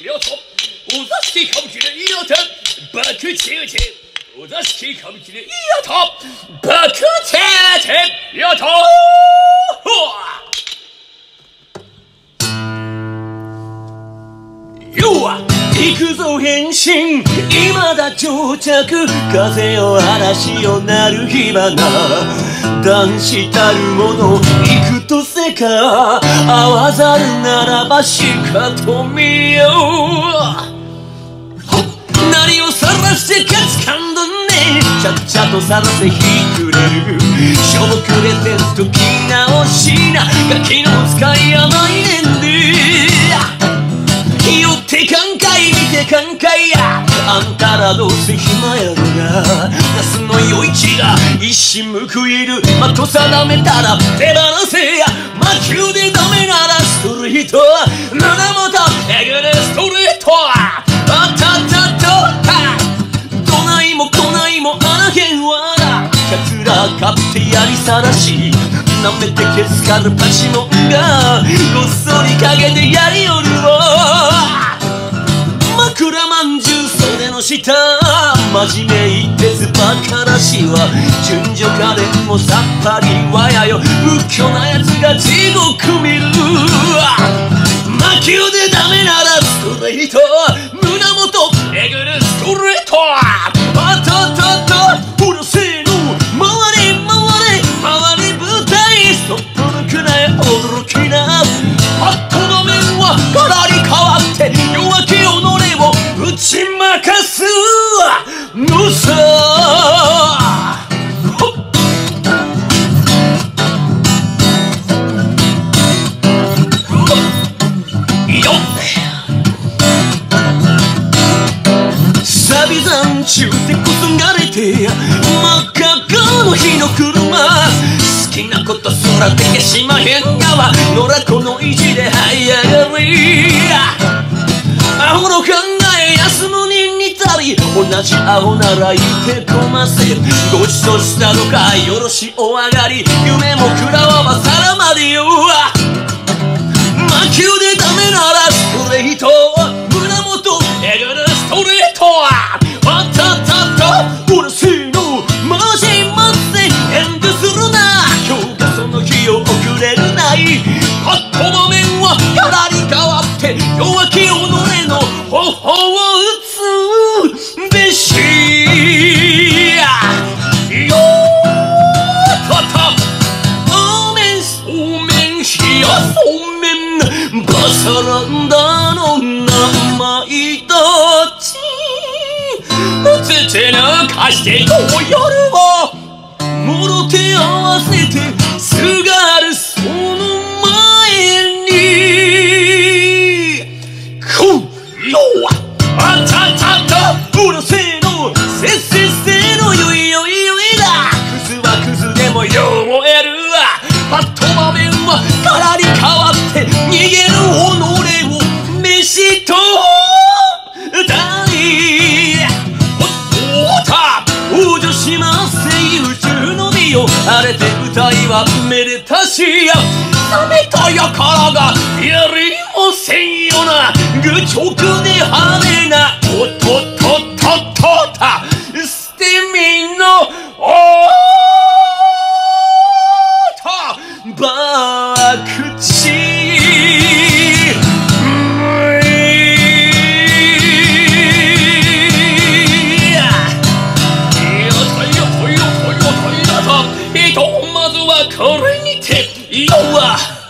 よとお座敷歌舞伎でいいよと爆中てお座敷歌舞伎でいいよと爆中てよと要は行くぞ変身未だ到着風よ嵐よなる火花男子たる者行くとせか会わざるならばしかと見よう何をさらして勝つかんだねちゃっちゃとさらせひくれるしょぼくれて時直しなガキの使いやないねんでよってかんかい見てかんかいやあんたらどうせ暇やろが那須の余市が一矢報いる的定めたら手放せや魔球でダメならストリート胸元えぐるストリートあたたとたどないもこないもあらへんわら奴ら買ってやりさらしなめてけつかるパチモンがごっそり陰でやりよるわ枕まんじゅう袖の下真面目一徹バカらしいわ順序家電もさっぱりわやよ仏教なやつが地獄見る魔球でダメならストレート胸元えぐるストレートあたたたうるせえの回れ回れ舞台そっと抜くなよ驚きなパッとの面はガラリ変わって弱気己を打ち負かすのさよっサビ山中でこそがれて真っ赤かの日の車好きなことすらできしまへんがわ野良子の意地で這い上がりアホの考え休むに似たり同じアホならいてこませごちそうしたのかよろしお上がり夢も食らわばさらまでよ魔球でダメならストレート胸元えぐるストレートあたたたうるせえのマジまって遠慮するな今日がその日を遅れるないパッと場面はガラリ変わって弱気己の頬を打つべしよたたお面そうめん冷やそうめんバサランダの名前だちつつ抜かしてどうやるわもろ手合わせてすがるその前にこうよあたたたうるせえのせっせっせのよいよいよいだクズはクズでもようえるわパッと場面はガラリ変わって逃げる己を飯と歌いおた往生しませ宇宙の美を荒れて歌いはめでたしや冷めたやからがやりもせんよな愚直で派手なおっとっとっとっとた捨て身のおーた爆地まずはこれにてよわ